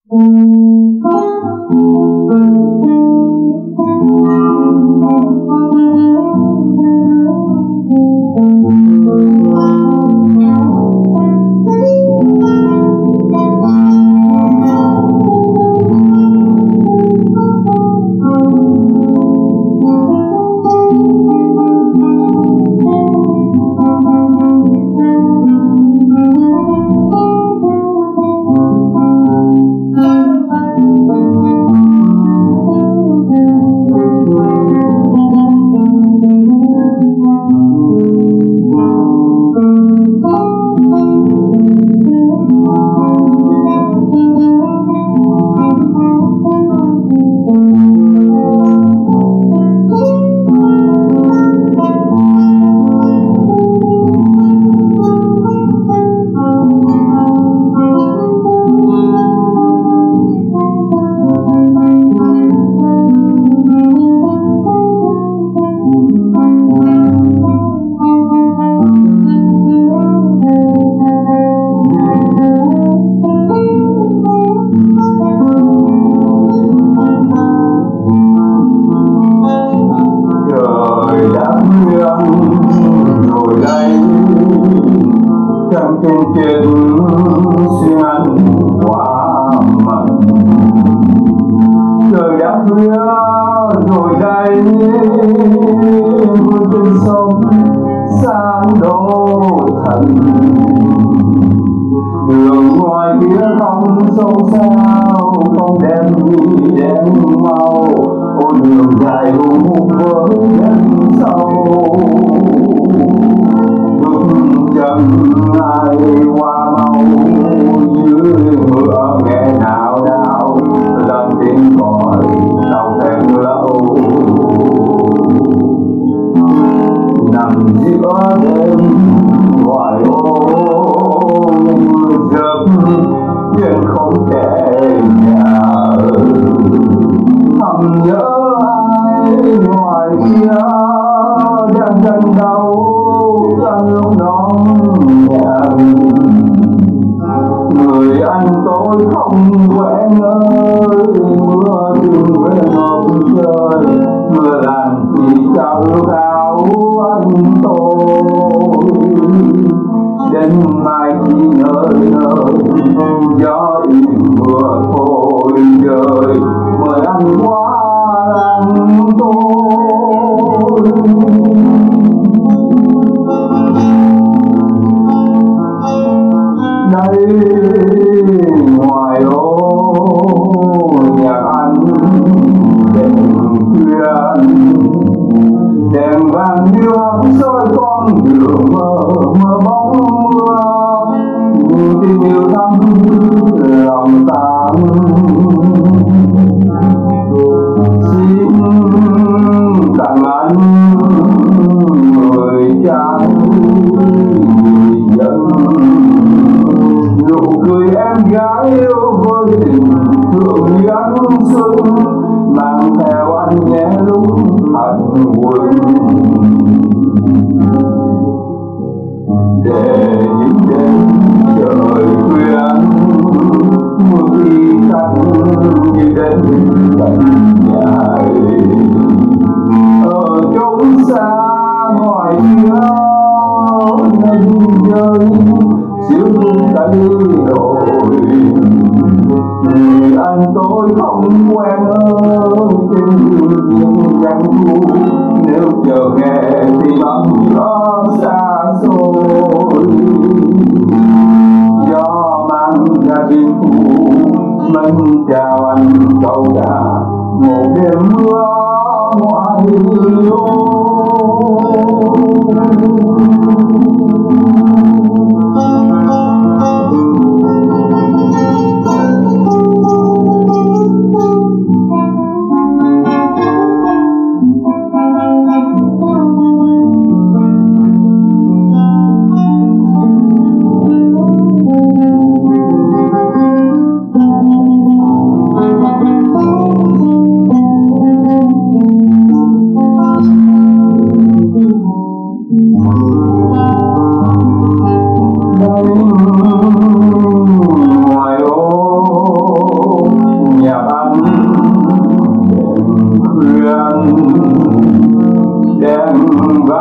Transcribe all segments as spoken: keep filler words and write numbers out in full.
Wow.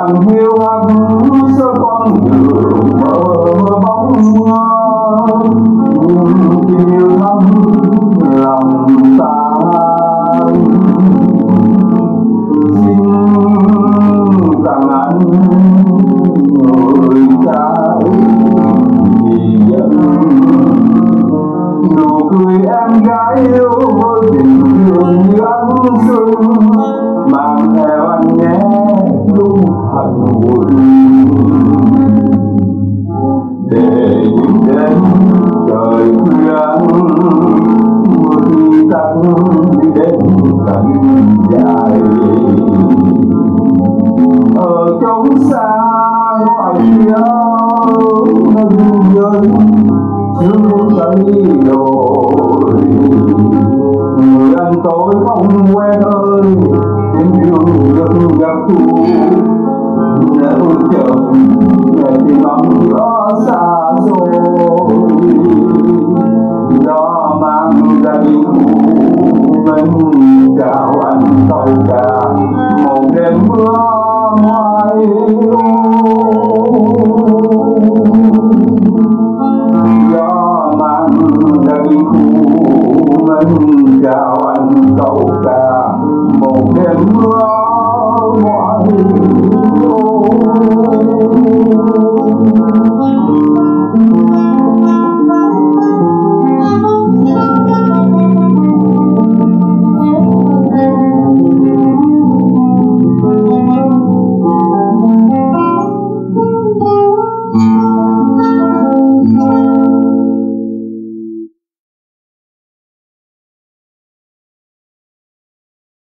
vàng hiu hắt giữa con đường mơ bóng nhưng tình yêu thắm lòng ta. Xin rằng anh người trai vì dân nụ cười em gái yêu với tình thương như ánh sương mang theo anh nhé lúc hạnh buồn để nhìn đến trời khuya mưa khi tắt đi đến tận dài ở chốn xa ngoài kia nâng dân chưa thấy đồi người anh tôi không quen ơi tình thương gần gặp thu nếu chợt nghe tiếng âm gió xa xôi gió mang ra đi mình chào anh câu ca một đêm mưa